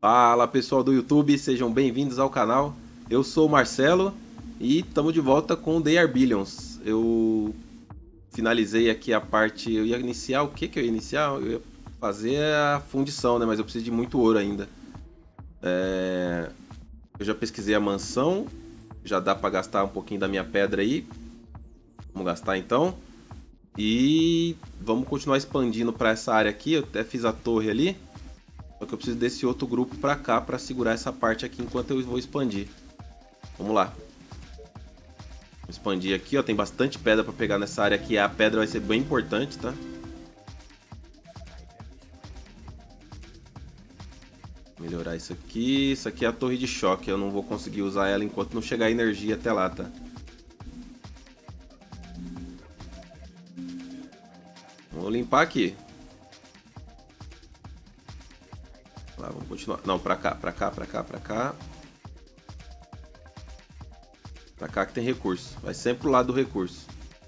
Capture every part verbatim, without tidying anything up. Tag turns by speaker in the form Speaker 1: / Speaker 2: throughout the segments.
Speaker 1: Fala pessoal do YouTube, sejam bem-vindos ao canal. Eu sou o Marcelo e estamos de volta com The Are Billions. Eu finalizei aqui a parte, eu ia iniciar, o que que eu ia iniciar? Eu ia fazer a fundição, né? Mas eu preciso de muito ouro ainda. É... Eu já pesquisei a mansão, já dá para gastar um pouquinho da minha pedra aí. Vamos gastar então. E vamos continuar expandindo para essa área aqui. Eu até fiz a torre ali. Só que eu preciso desse outro grupo pra cá pra segurar essa parte aqui enquanto eu vou expandir. Vamos lá. Vou expandir aqui, ó. Tem bastante pedra pra pegar nessa área aqui. A pedra vai ser bem importante, tá? Melhorar isso aqui. Isso aqui é a torre de choque. Eu não vou conseguir usar ela enquanto não chegar energia até lá, tá? Vou limpar aqui. Lá, vamos continuar. Não, pra cá, pra cá, pra cá, pra cá. Pra cá que tem recurso. Vai sempre pro lado do recurso.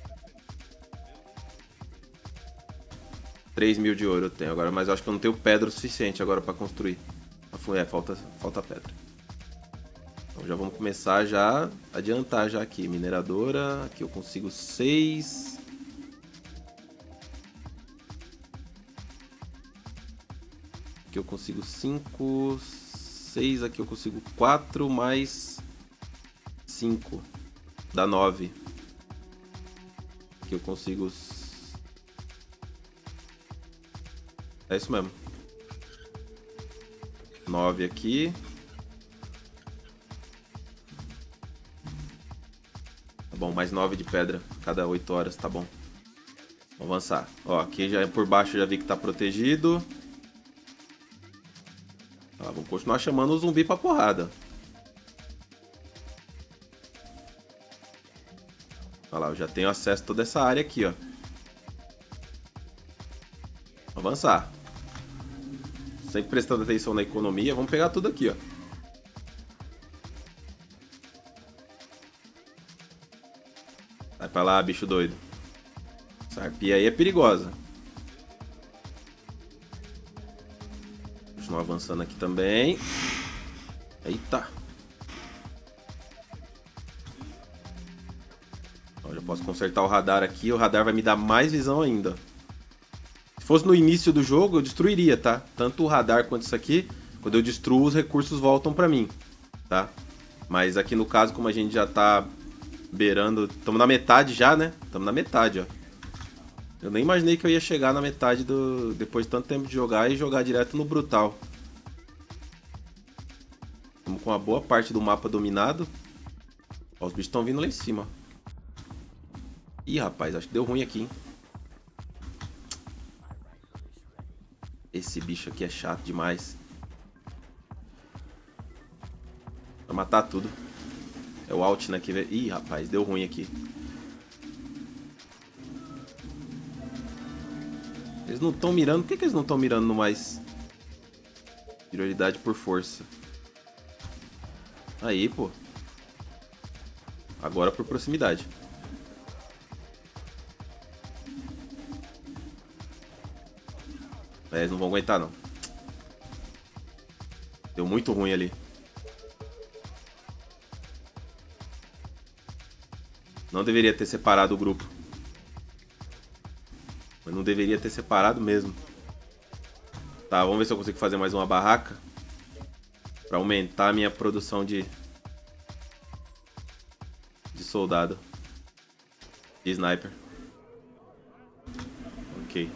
Speaker 1: três mil de ouro eu tenho agora, mas eu acho que eu não tenho pedra o suficiente agora pra construir. É, falta, falta pedra. Então já vamos começar já, adiantar já aqui. Mineradora, aqui eu consigo seis. Aqui eu consigo cinco, seis, aqui eu consigo quatro, mais cinco, dá nove. Aqui eu consigo... É isso mesmo. nove aqui. Tá bom, mais nove de pedra cada oito horas, tá bom. Vamos avançar. Ó, aqui já por baixo já vi que tá protegido. Tá, vamos continuar chamando o zumbi pra porrada. Olha lá, eu já tenho acesso a toda essa área aqui, ó. Vamos avançar. Sempre prestando atenção na economia. Vamos pegar tudo aqui, ó. Vai pra lá, bicho doido. Essa arpia aí é perigosa. Continuar avançando aqui também. Eita. Ó, já posso consertar o radar aqui. O radar vai me dar mais visão ainda. Se fosse no início do jogo, eu destruiria, tá? Tanto o radar quanto isso aqui. Quando eu destruo, os recursos voltam pra mim, tá? Mas aqui no caso, como a gente já tá beirando... Estamos na metade já, né? Estamos na metade, ó. Eu nem imaginei que eu ia chegar na metade do... Depois de tanto tempo de jogar e jogar direto no brutal. Estamos com uma boa parte do mapa dominado. Ó, os bichos estão vindo lá em cima. Ih, rapaz, acho que deu ruim aqui, hein? Esse bicho aqui é chato demais. Vai matar tudo. É o Alt, né? Que... Ih, rapaz, deu ruim aqui. Eles não estão mirando. Por que, que eles não estão mirando no mais? Prioridade por força. Aí, pô. Agora por proximidade. É, eles não vão aguentar, não. Deu muito ruim ali. Não deveria ter separado o grupo. Mas não deveria ter separado mesmo. Tá, vamos ver se eu consigo fazer mais uma barraca. Pra aumentar a minha produção de... De soldado. De sniper. Ok.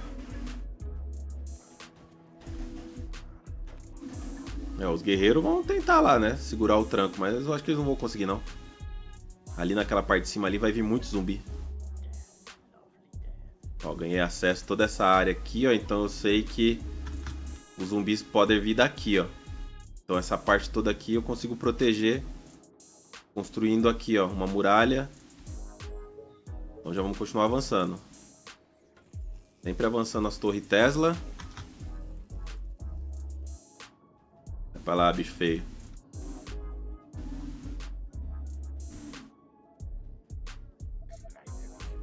Speaker 1: É, os guerreiros vão tentar lá, né? Segurar o tranco, mas eu acho que eles não vão conseguir, não. Ali naquela parte de cima ali vai vir muito zumbi. Ó, ganhei acesso a toda essa área aqui, ó. Então eu sei que os zumbis podem vir daqui, ó. Então essa parte toda aqui eu consigo proteger. Construindo aqui, ó, uma muralha. Então já vamos continuar avançando. Sempre avançando as torres Tesla. Vai pra lá, bicho feio.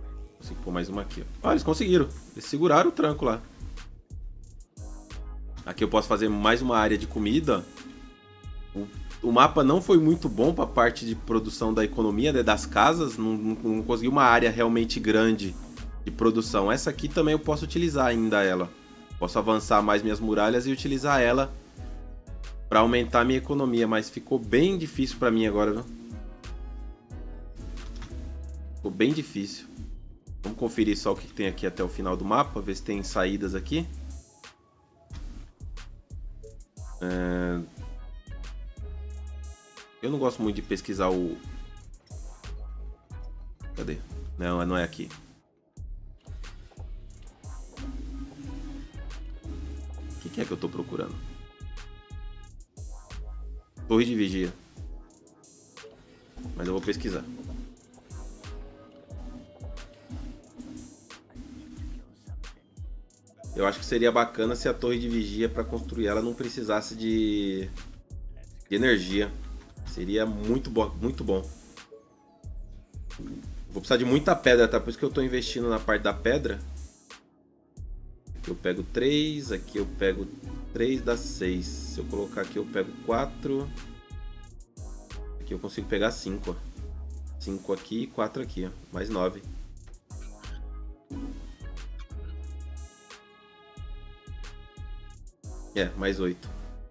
Speaker 1: Pô, mais uma aqui, ó. Ah, eles conseguiram. Eles seguraram o tranco lá. Aqui eu posso fazer mais uma área de comida. O, o mapa não foi muito bom para a parte de produção da economia, né, das casas. Não, não, não consegui uma área realmente grande de produção. Essa aqui também eu posso utilizar ainda ela. Posso avançar mais minhas muralhas e utilizar ela para aumentar a minha economia. Mas ficou bem difícil para mim agora, viu? Ficou bem difícil. Vamos conferir só o que tem aqui até o final do mapa. Ver se tem saídas aqui. É... Eu não gosto muito de pesquisar o... Cadê? Não, não é aqui. O que, que é que eu tô procurando? Torre de vigia. Mas eu vou pesquisar. Eu acho que seria bacana se a torre de vigia, para construir ela, não precisasse de, de energia. Seria muito bom, muito bom. Vou precisar de muita pedra, tá? Por isso que eu tô investindo na parte da pedra. Aqui eu pego três, aqui eu pego três, dá seis. Se eu colocar aqui eu pego quatro. Aqui eu consigo pegar cinco, ó. cinco aqui e quatro aqui, ó. Mais nove. É, mais oito.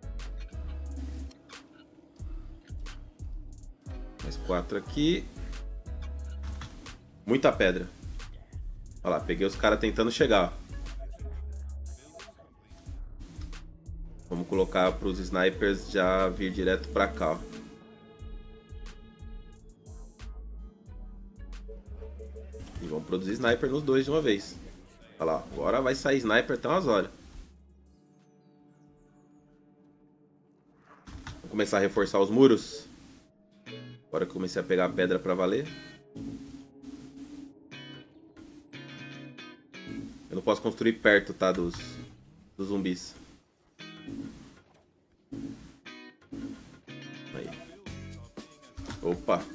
Speaker 1: Mais quatro aqui. Muita pedra. Olha lá, peguei os caras tentando chegar, ó. Vamos colocar para os snipers já vir direto para cá, ó. E vamos produzir sniper nos dois de uma vez. Olha lá, agora vai sair sniper até umas horas. Vou começar a reforçar os muros. Agora que eu comecei a pegar a pedra para valer. Eu não posso construir perto, tá, dos, dos zumbis. Aí. Opa.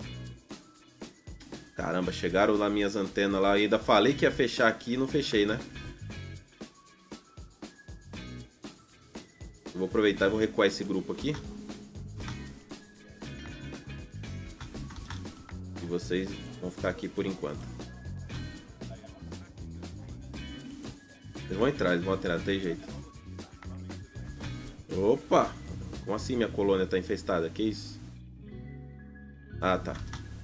Speaker 1: Caramba, chegaram lá minhas antenas lá. Eu ainda falei que ia fechar aqui e não fechei, né? Eu vou aproveitar e vou recuar esse grupo aqui. E vocês vão ficar aqui por enquanto. Eles vão entrar, eles vão entrar, não tem jeito. Opa! Como assim minha colônia tá infestada? Que isso? Ah, tá.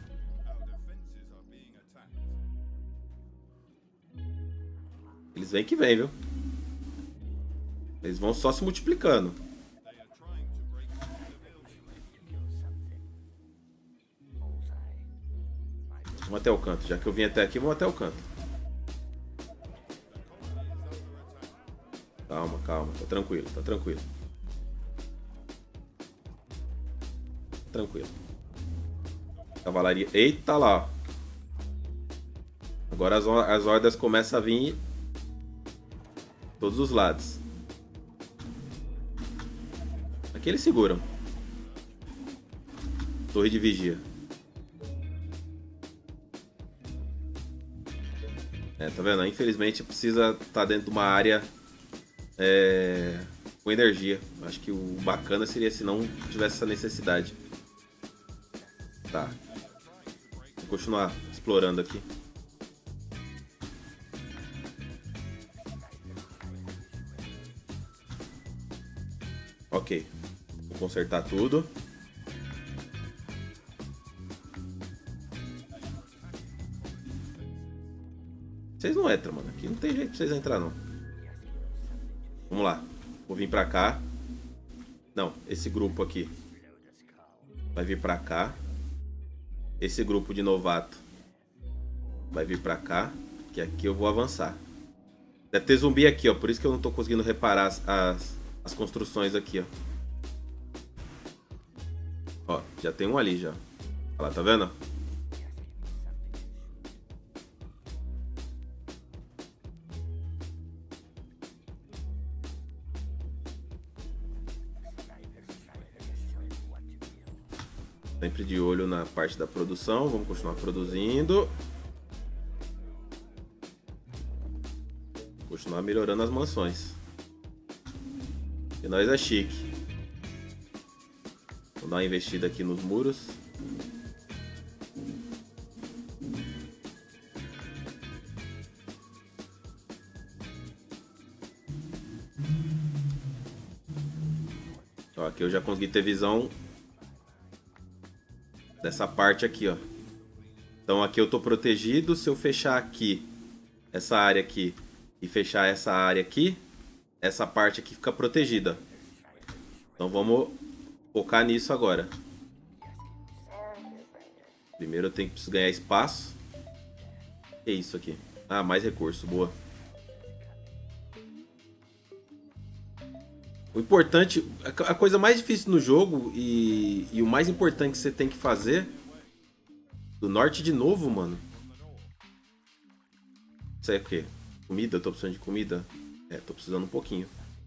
Speaker 1: Eles vêm que vêm, viu? Eles vão só se multiplicando. Vamos até o canto. Já que eu vim até aqui, vamos até o canto. Calma, calma. Tá tranquilo, tá tranquilo. Tranquilo. Cavalaria. Eita lá. Agora as, as hordas começam a vir todos os lados. Aqui eles seguram. Torre de vigia. É, tá vendo? Infelizmente precisa estar dentro de uma área é, com energia. Acho que o bacana seria se não tivesse essa necessidade. Tá. Vou continuar explorando aqui. Ok. Vou consertar tudo. Vocês não entram, mano. Aqui não tem jeito pra vocês entrar, não. Vamos lá. Vou vir pra cá. Não, esse grupo aqui vai vir pra cá. Esse grupo de novato vai vir pra cá. Que aqui eu vou avançar. Deve ter zumbi aqui, ó. Por isso que eu não tô conseguindo reparar as, as, as construções aqui, ó. Ó, já tem um ali já. Olha lá, tá vendo? Sempre de olho na parte da produção. Vamos continuar produzindo. Continuar melhorando as mansões. E nós é chique. Vou dar uma investida aqui nos muros. Ó, aqui eu já consegui ter visão dessa parte aqui, ó. Então aqui eu tô protegido. Se eu fechar aqui, essa área aqui, e fechar essa área aqui, essa parte aqui fica protegida. Então vamos focar nisso agora. Primeiro eu tenho que preciso ganhar espaço. O que é isso aqui? Ah, mais recurso, boa. O importante, a coisa mais difícil no jogo e, e o mais importante que você tem que fazer... Do norte de novo, mano. Isso aí é o quê? Comida? Eu tô precisando de comida? É, tô precisando um pouquinho.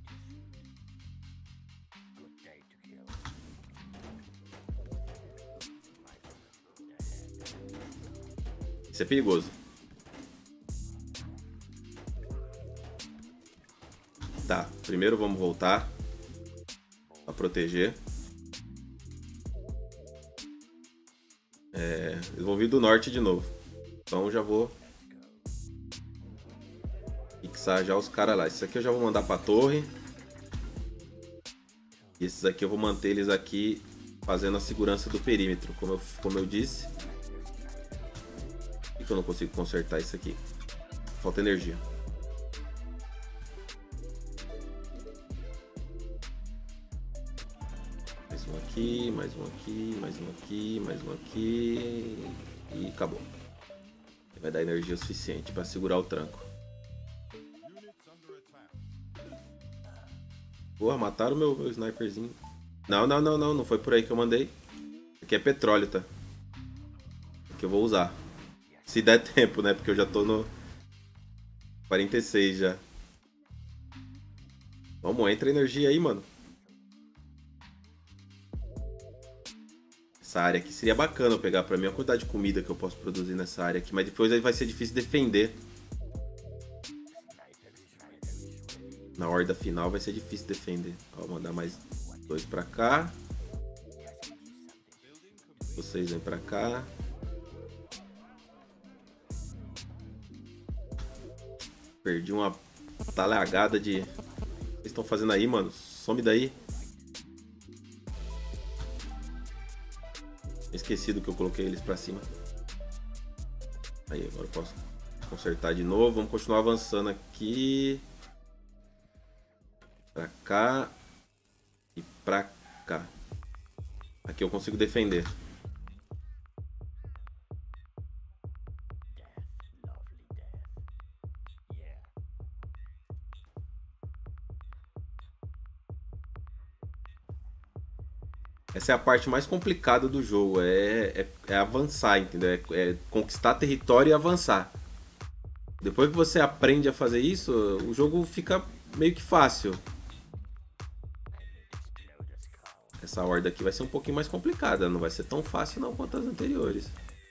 Speaker 1: Isso é perigoso. Tá, primeiro vamos voltar pra proteger. É, eles vão vir do norte de novo. Então já vou fixar já os caras lá. Esses aqui eu já vou mandar pra torre. E esses aqui eu vou manter eles aqui fazendo a segurança do perímetro, como eu, como eu disse. Por que eu não consigo consertar isso aqui? Falta energia. Mais um aqui, mais um aqui, mais um aqui, mais um aqui. E acabou. Vai dar energia suficiente para segurar o tranco. Porra, mataram o meu, meu sniperzinho. Não, não, não, não. Não foi por aí que eu mandei. Aqui é petróleo, tá? Que eu vou usar. Se der tempo, né? Porque eu já tô no quarenta e seis já. Vamos, entra energia aí, mano. Essa área aqui seria bacana eu pegar pra mim a quantidade de comida que eu posso produzir nessa área aqui. Mas depois aí vai ser difícil defender. Na horda final vai ser difícil defender. Ó, vou mandar mais dois pra cá. Vocês vêm pra cá. Perdi uma talagada de... O que vocês estão fazendo aí, mano? Some daí. Esqueci do que eu coloquei eles pra cima. Aí, agora eu posso consertar de novo. Vamos continuar avançando aqui. Pra cá. E pra cá. Aqui eu consigo defender. Essa é a parte mais complicada do jogo, é, é, é avançar, entendeu? É, é conquistar território e avançar. Depois que você aprende a fazer isso, o jogo fica meio que fácil. Essa horda aqui vai ser um pouquinho mais complicada, não vai ser tão fácil não quanto as anteriores.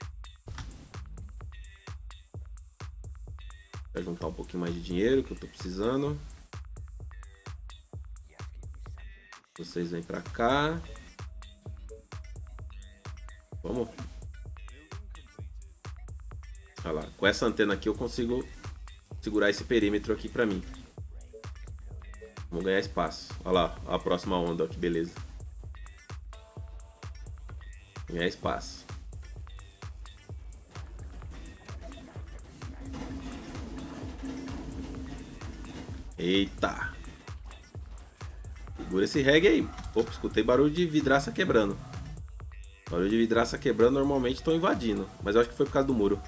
Speaker 1: Vou juntar um pouquinho mais de dinheiro que eu tô precisando. Vocês vêm pra cá. Vamos. Olha lá, com essa antena aqui eu consigo segurar esse perímetro aqui pra mim. Vamos ganhar espaço. Olha lá, a próxima onda, ó, que beleza. Ganhar espaço. Eita. Segura esse reggae aí. Opa, escutei barulho de vidraça quebrando. Barulho de vidraça quebrando normalmente estão invadindo. Mas eu acho que foi por causa do muro.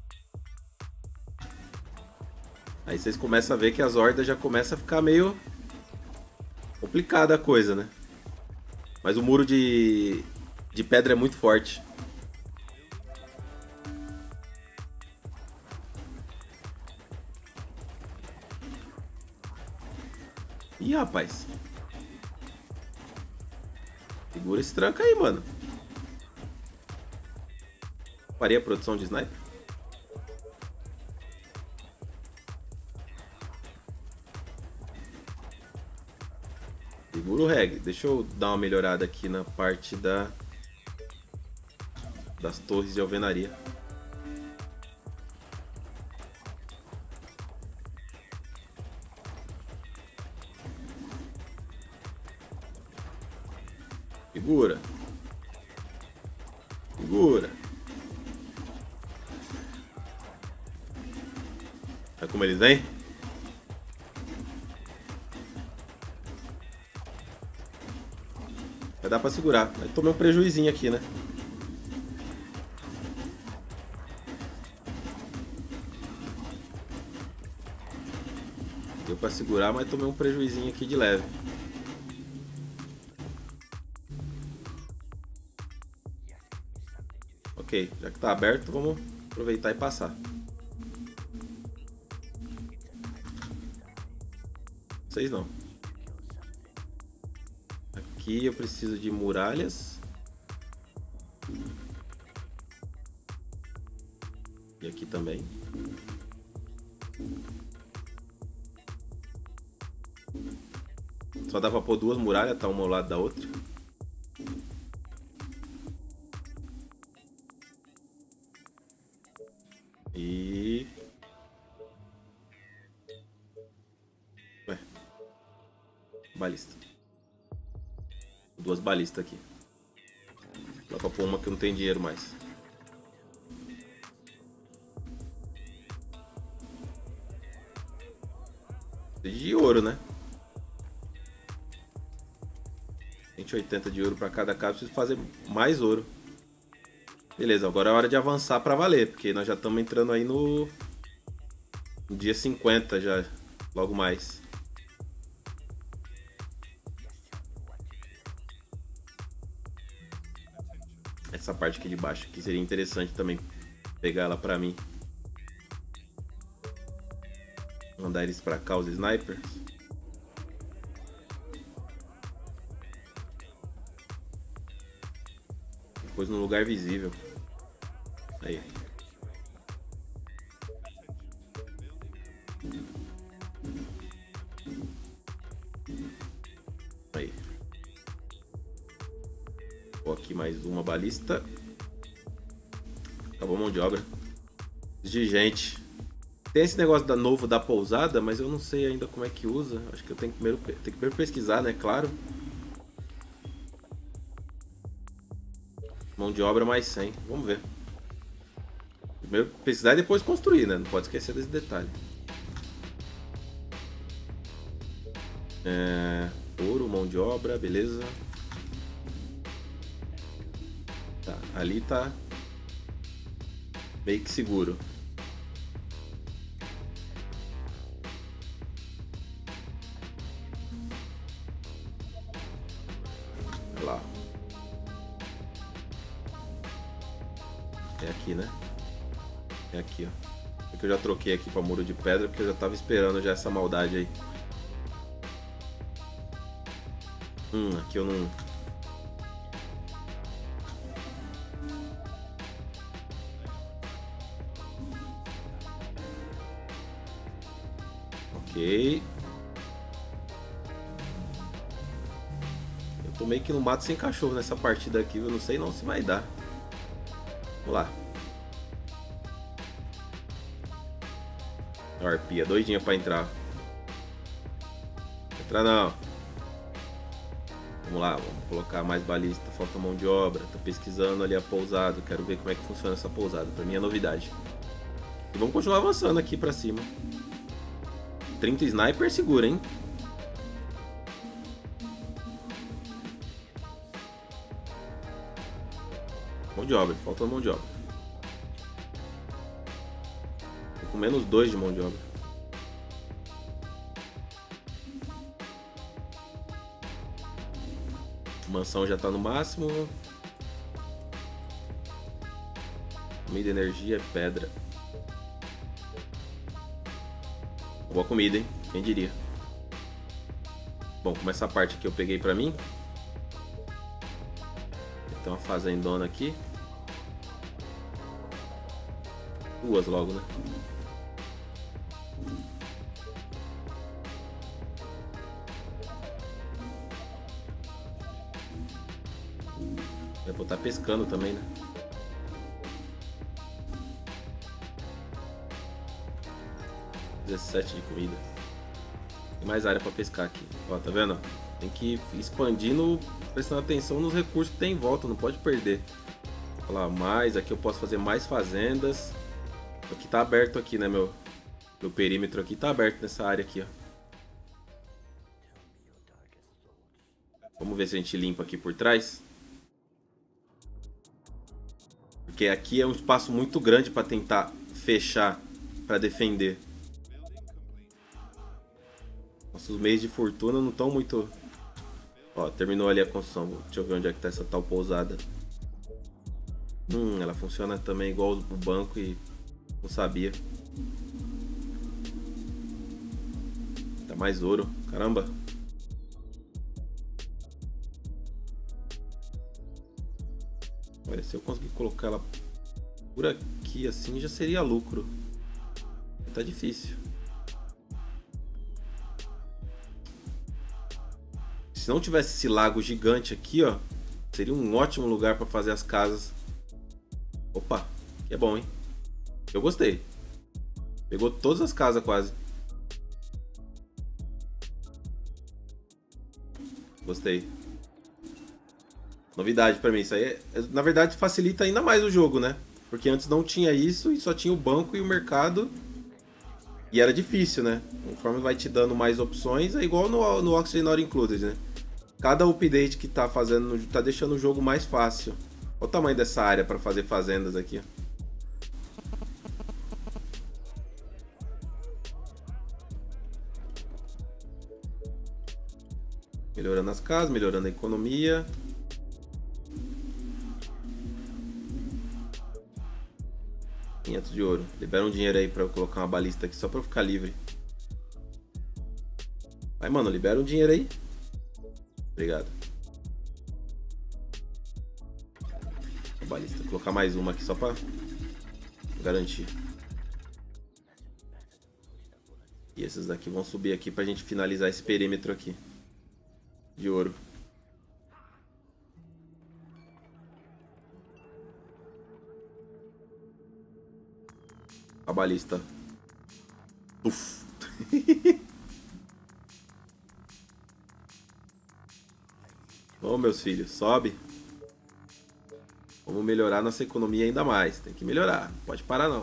Speaker 1: Aí vocês começam a ver que as hordas já começam a ficar meio complicada a coisa, né? Mas o muro de, de pedra é muito forte. Ih, rapaz. Segura esse tranco aí, mano. Parei a produção de sniper. Puro reggae. Deixa eu dar uma melhorada aqui na parte da das torres de alvenaria. Segura. Segura. Olha como eles vêm. Vai dar pra segurar. Mas tomei um prejuizinho aqui, né? Deu pra segurar, mas tomei um prejuizinho aqui de leve. Ok, já que tá aberto, vamos aproveitar e passar. Vocês não. Aqui eu preciso de muralhas. E aqui também. Só dá pra pôr duas muralhas, tá uma ao lado da outra. E... Ué. Balista. Duas balistas aqui. Dá pra pôr uma que não tem dinheiro mais. De ouro, né? cento e oitenta de ouro para cada casa. Preciso fazer mais ouro. Beleza, agora é hora de avançar para valer, porque nós já estamos entrando aí no... no dia cinquenta já, logo mais. Essa parte aqui de baixo aqui seria interessante também pegar ela para mim. Mandar eles para cá, os snipers. Depois num lugar visível. Aí. Aí. Vou aqui mais uma balista. Acabou a mão de obra. De gente. Tem esse negócio da novo da pousada, mas eu não sei ainda como é que usa. Acho que eu tenho que primeiro, tenho que primeiro pesquisar, né? Claro. Mão de obra mais cem. Vamos ver. Primeiro pesquisar e depois construir, né? Não pode esquecer desse detalhe. É... Ouro, mão de obra, beleza. Tá, ali tá meio que seguro. Olha lá. É aqui, né? É aqui, ó. É que eu já troquei aqui para muro de pedra porque eu já tava esperando já essa maldade aí. Hum, aqui eu não... Ok. Eu tô meio que no mato sem cachorro nessa partida aqui. Eu não sei não se vai dar. Vamos lá. A arpia, doidinha pra entrar. Entrar não. Vamos lá, vamos colocar mais balista. Falta mão de obra. Tô pesquisando ali a pousada. Quero ver como é que funciona essa pousada. Pra mim é novidade. E vamos continuar avançando aqui pra cima. trinta sniper segura, hein? Mão de obra, falta mão de obra. Tô com menos dois de mão de obra. A mansão já tá no máximo. Comida, energia, pedra. Boa comida, hein? Quem diria? Bom, como essa parte aqui eu peguei pra mim. Tem uma fazendona aqui. Duas logo, né? Eu vou estar pescando também, né? dezessete de comida. Tem mais área para pescar aqui. Ó, tá vendo? Tem que ir expandindo, prestando atenção nos recursos que tem em volta, não pode perder. Olha lá, mais, aqui eu posso fazer mais fazendas. Aqui tá aberto aqui, né, meu, meu perímetro aqui tá aberto nessa área aqui, ó. Vamos ver se a gente limpa aqui por trás. Porque aqui é um espaço muito grande para tentar fechar, para defender. Nossos meios de fortuna não estão muito... Ó, terminou ali a construção. Deixa eu ver onde é que tá essa tal pousada. Hum, ela funciona também igual o banco e não sabia. Tá mais ouro. Caramba. Olha, se eu conseguir colocar ela por aqui assim já seria lucro. Tá difícil. Se não tivesse esse lago gigante aqui, ó, seria um ótimo lugar para fazer as casas. Opa, que é bom, hein? Eu gostei. Pegou todas as casas quase. Gostei. Novidade pra mim. Isso aí, é, na verdade, facilita ainda mais o jogo, né? Porque antes não tinha isso e só tinha o banco e o mercado. E era difícil, né? Conforme vai te dando mais opções, é igual no, no Oxygen Not Included, né? Cada update que tá fazendo, tá deixando o jogo mais fácil. Olha o tamanho dessa área para fazer fazendas aqui. Melhorando as casas, melhorando a economia. quinhentos de ouro. Libera um dinheiro aí para eu colocar uma balista aqui só para eu ficar livre. Vai, mano, libera um dinheiro aí. Obrigado. A balista. Vou colocar mais uma aqui só para garantir. E esses daqui vão subir aqui pra gente finalizar esse perímetro aqui de ouro. A balista. Uf. Ô, meus filhos, sobe. Vamos melhorar nossa economia ainda mais. Tem que melhorar, não pode parar não.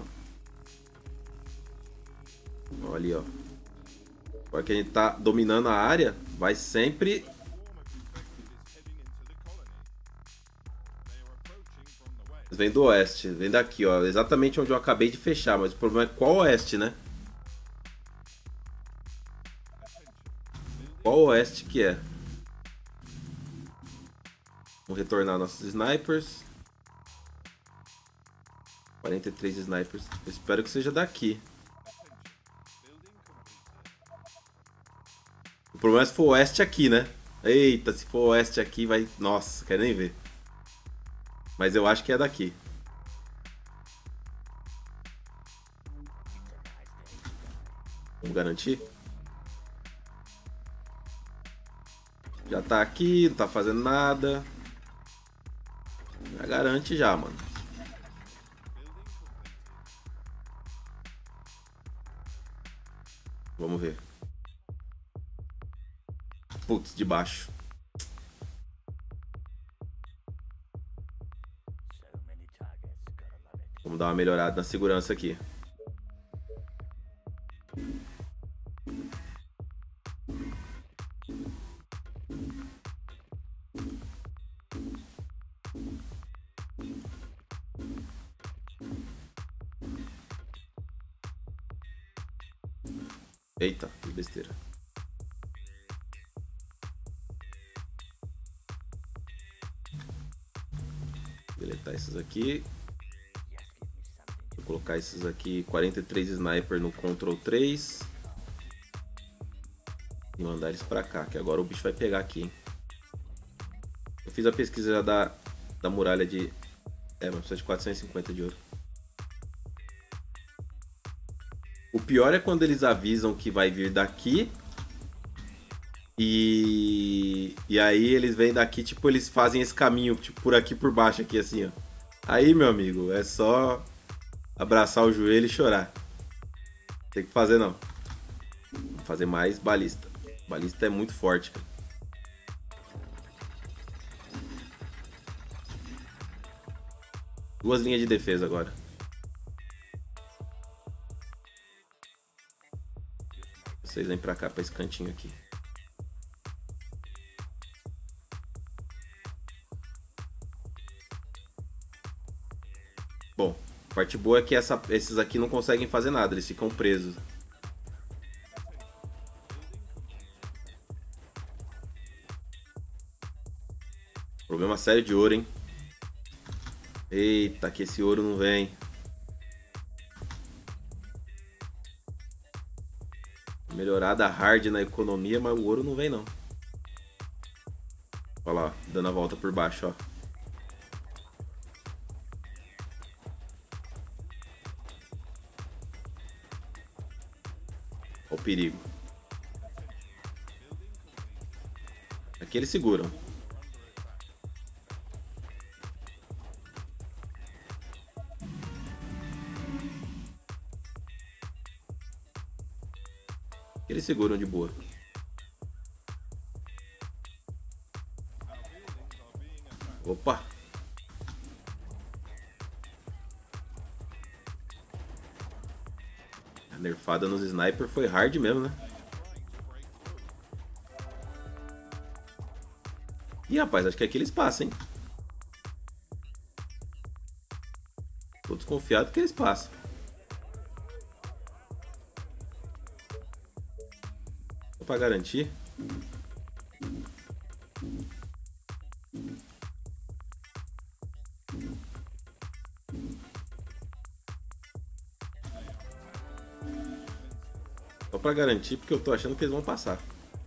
Speaker 1: Olha ali, ó. Agora que a gente tá dominando a área, vai sempre... Vem do oeste, vem daqui, ó. Exatamente onde eu acabei de fechar, mas o problema é qual oeste, né? Qual oeste que é? Vamos retornar nossos snipers. quarenta e três snipers. Eu espero que seja daqui. O problema é se for oeste aqui, né? Eita, se for oeste aqui vai... Nossa, quero nem ver. Mas eu acho que é daqui. Vamos garantir? Já tá aqui, não tá fazendo nada. Já garante já, mano. Vamos ver. Putz, de baixo. Vamos dar uma melhorada na segurança aqui. Eita, que besteira. Deletar esses aqui. Vou colocar esses aqui, quarenta e três sniper no control três. E mandar eles pra cá, que agora o bicho vai pegar aqui, hein? Eu fiz a pesquisa já da, da muralha de... É, mas precisa de quatrocentos e cinquenta de ouro. O pior é quando eles avisam que vai vir daqui e E aí eles vêm daqui, tipo, eles fazem esse caminho, tipo, por aqui, por baixo, aqui, assim, ó. Aí, meu amigo, é só abraçar o joelho e chorar. Tem que fazer, não. Vou fazer mais balista. Balista é muito forte, cara. Duas linhas de defesa agora. Vocês vêm pra cá, pra esse cantinho aqui. Bom, a parte boa é que essa, esses aqui não conseguem fazer nada, eles ficam presos. Problema sério de ouro, hein? Eita, que esse ouro não vem. Melhorada hard na economia, mas o ouro não vem não. Olha lá, dando a volta por baixo, ó. Olha o perigo. Aqui eles seguram. Eles seguram de boa. Opa! A nerfada nos sniper foi hard mesmo, né? Ih, rapaz, acho que aqui eles passam, hein? Tô desconfiado que eles passam. Pra garantir. Só pra garantir, porque eu tô achando que eles vão passar.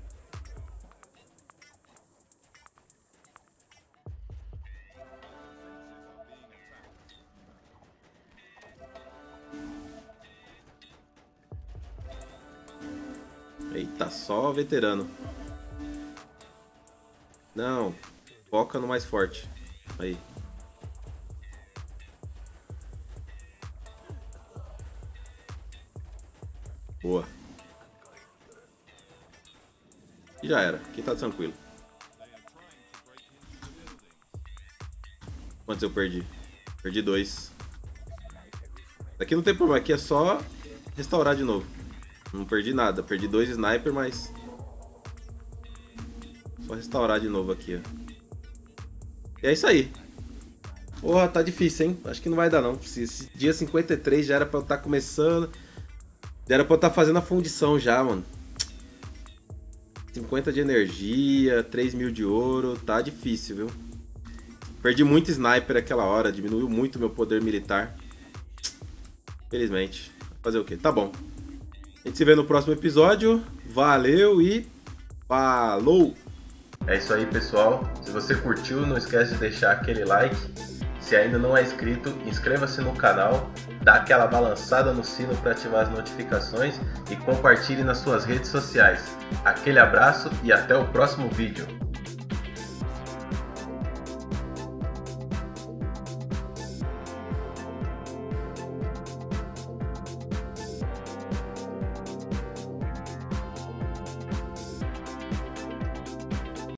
Speaker 1: Eita, só veterano. Não, foca no mais forte. Aí. Boa. E já era, aqui tá tranquilo. Quantos eu perdi? Perdi dois. Aqui não tem problema, aqui é só restaurar de novo. Não perdi nada, perdi dois sniper, mas só restaurar de novo aqui, ó. E é isso aí. Porra, tá difícil, hein? Acho que não vai dar não. Esse dia cinquenta e três já era pra eu estar começando. Já era pra eu estar fazendo a fundição já, mano. cinquenta de energia, três mil de ouro, tá difícil, viu? Perdi muito sniper aquela hora, diminuiu muito meu poder militar. Infelizmente. Fazer o quê? Tá bom. A gente se vê no próximo episódio. Valeu e falou! É isso aí, pessoal. Se você curtiu, não esquece de deixar aquele like. Se ainda não é inscrito, inscreva-se no canal, dá aquela balançada no sino para ativar as notificações e compartilhe nas suas redes sociais. Aquele abraço e até o próximo vídeo.